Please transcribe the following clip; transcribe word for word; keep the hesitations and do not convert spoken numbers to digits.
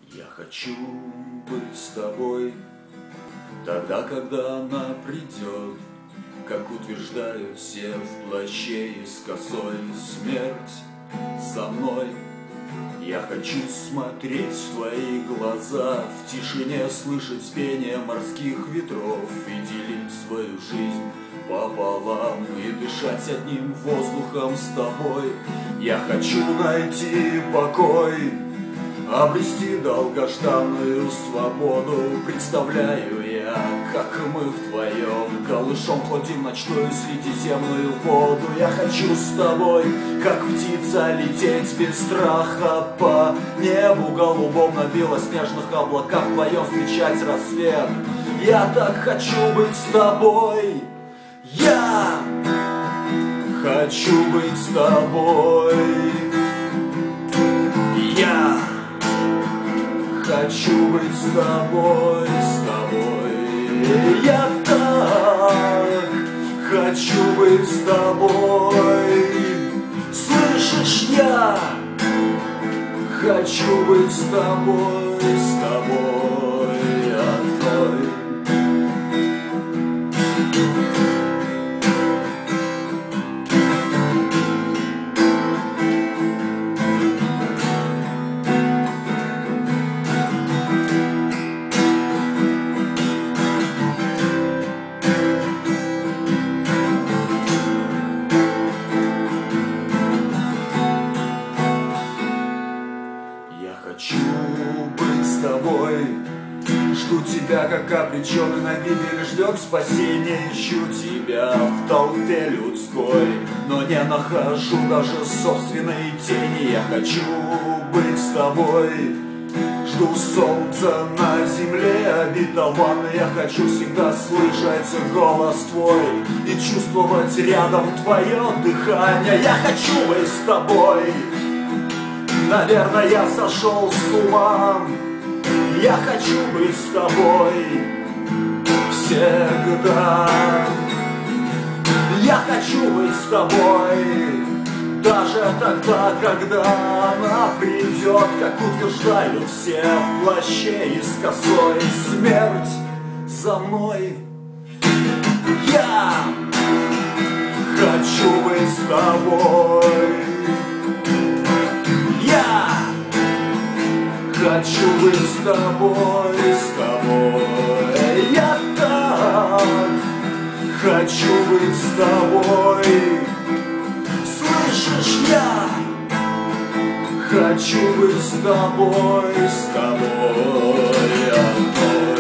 Я хочу быть с тобой тогда, когда она придет, как утверждают все в плаще и с косой. Смерть за мной. Я хочу смотреть в твои глаза, в тишине слышать пение морских ветров и делить свою жизнь пополам и дышать одним воздухом с тобой. Я хочу найти покой, обрести долгожданную свободу. Представляю я, как мы вдвоем голышом ходим ночную средиземную воду. Я хочу с тобой, как птица, лететь без страха по небу голубом, на белоснежных облаках вдвоем встречать рассвет. Я так хочу быть с тобой. Я хочу быть с тобой. Я хочу быть с тобой, с тобой. Я так хочу быть с тобой. Слышишь, я хочу быть с тобой, с тобой, одной. Хочу быть с тобой, жду тебя, как обреченный на гибель ждет спасения. Ищу тебя в толпе людской, но не нахожу даже собственной тени. Я хочу быть с тобой, жду солнца на земле обетованной. Я хочу всегда слышать голос твой и чувствовать рядом твое дыхание. Я хочу быть с тобой. Наверное, я сошел с ума. Я хочу быть с тобой всегда. Я хочу быть с тобой даже тогда, когда она придет, как утверждают все в плаще и с косой. Смерть за мной. Я хочу быть с тобой. Хочу быть с тобой, с тобой. Я так хочу быть с тобой. Слышишь, я хочу быть с тобой, с тобой, одной.